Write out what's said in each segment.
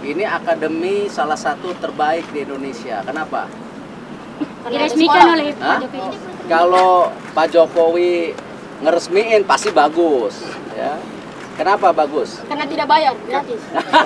Ini akademi salah satu terbaik di Indonesia. Kenapa? Diresmikan oleh Pak Jokowi. Kalau Pak Jokowi ngeresmiin pasti bagus, ya. Kenapa bagus? Karena tidak bayar, gratis.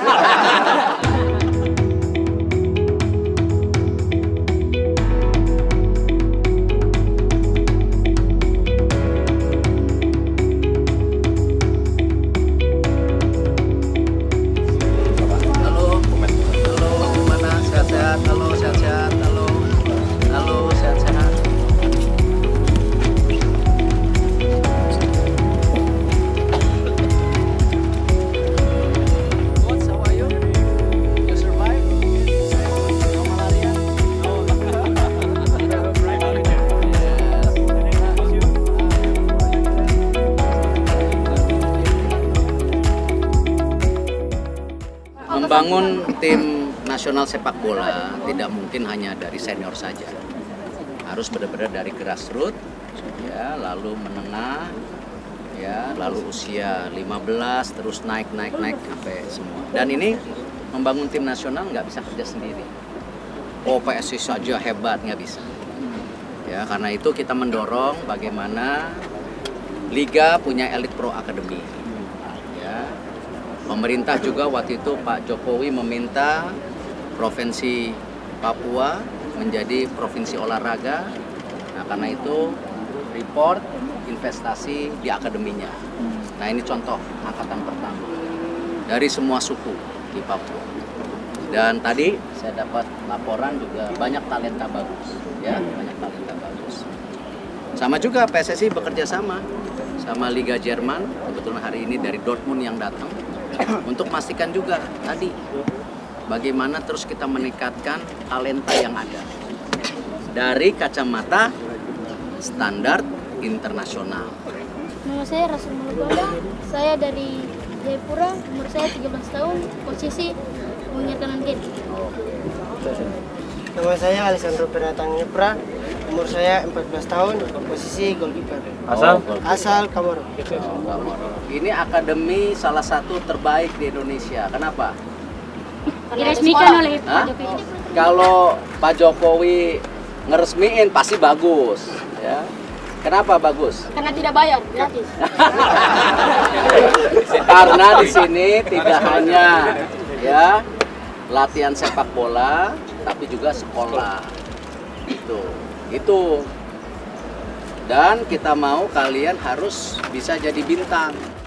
Membangun tim nasional sepak bola tidak mungkin hanya dari senior saja. Harus benar-benar dari grassroots, ya, lalu menengah, ya, lalu usia 15 terus naik sampai semua. Dan ini membangun tim nasional nggak bisa kerja sendiri. Oh, PSSI saja hebat, nggak bisa. Ya, karena itu kita mendorong bagaimana Liga punya Elite Pro Academy. Ya. Pemerintah juga waktu itu Pak Jokowi meminta Provinsi Papua menjadi provinsi olahraga. Nah, karena itu report investasi di akademinya. Nah, ini contoh angkatan pertama dari semua suku di Papua. Dan tadi saya dapat laporan juga banyak talenta bagus, ya, banyak talenta bagus. Sama juga PSSI bekerja sama Liga Jerman, kebetulan hari ini dari Dortmund yang datang. Untuk memastikan juga tadi bagaimana terus kita meningkatkan talenta yang ada dari kacamata standar internasional. Nama saya Rasul Muluganda, saya dari Jayapura, umur saya 13 tahun, posisi winger kanan kiri. Nama saya Alessandro Peratang Nyepra, umur saya 14 tahun, posisi goalkeeper. Asal Kamoro. Ini akademi salah satu terbaik di Indonesia. Kenapa? Diresmikan oleh Pak Jokowi. Kalau Pak Jokowi ngeresmiin pasti bagus, ya. Kenapa bagus? Karena tidak bayar, gratis. Karena di sini tidak hanya, ya, latihan sepak bola, tapi juga sekolah. Itu. Dan kita mau kalian harus bisa jadi bintang.